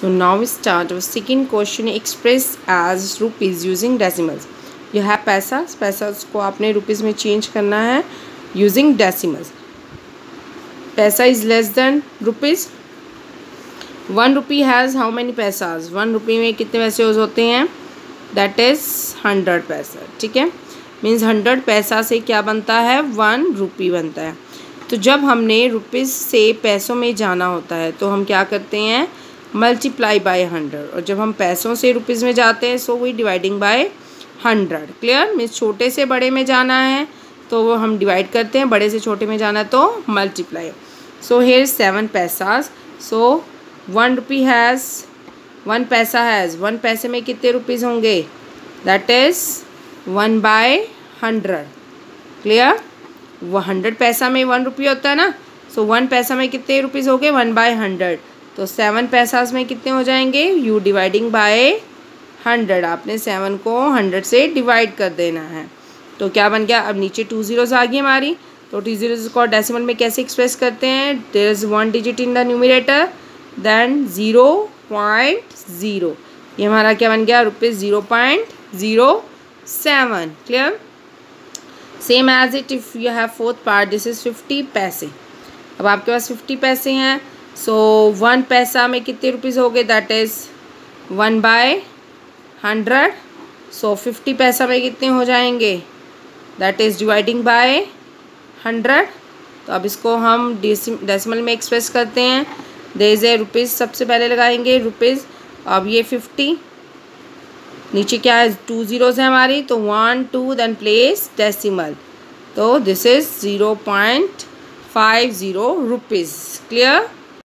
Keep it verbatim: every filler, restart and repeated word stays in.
So now we start our second question, express as rupees using decimals. यह है पैसा, पैसा को आपने रुपीज़ में चेंज करना है using decimals. Paisa is less than rupees. One rupee has how many paisas. One rupee में कितने पैसे होते हैं? दैट इज़ हंड्रेड पैसा. ठीक है, मीन्स हंड्रेड पैसा से क्या बनता है? वन रुपी बनता है. तो जब हमने रुपीज़ से पैसों में जाना होता है तो हम क्या करते हैं? Multiply by hundred. और जब हम पैसों से रुपीज़ में जाते हैं so we dividing by hundred. Clear? Means छोटे से बड़े में जाना है तो वो हम डिवाइड करते हैं, बड़े से छोटे में जाना है तो multiply. So here seven paisas. So one rupee has, one paisa has, one पैसे में कितने रुपीज़ होंगे? That is one by hundred. Clear? वो हंड्रेड पैसा में वन रुपये होता है ना, सो वन पैसा में कितने रुपीज़ हो गए? One by hundred. तो सेवन पैसाज में कितने हो जाएंगे? You dividing by hundred. आपने सेवन को हंड्रेड से डिवाइड कर देना है. तो क्या बन गया? अब नीचे टू जीरोज आ गई हमारी. तो टू जीरोज को डेसिमल में कैसे एक्सप्रेस करते हैं? There is one digit in the numerator, then zero point zero. ये हमारा क्या बन गया? Rupees zero point zero seven. Clear? Same as it if you have fourth part, this is fifty paise. अब आपके पास फिफ्टी पैसे हैं. सो वन पैसा में कितने रुपीज़ हो गए? That is one by hundred. So fifty paisa में कितने हो जाएंगे? That is dividing by hundred. तो अब इसको हम डेसिमल में एक्सप्रेस करते हैं. देयर इज़ ए रुपीज़ सबसे पहले लगाएंगे रुपीज़. अब ये फिफ्टी, नीचे क्या है? टू ज़ीरोज़ है हमारी, तो one two then place decimal. तो this is zero point five zero rupees. Clear?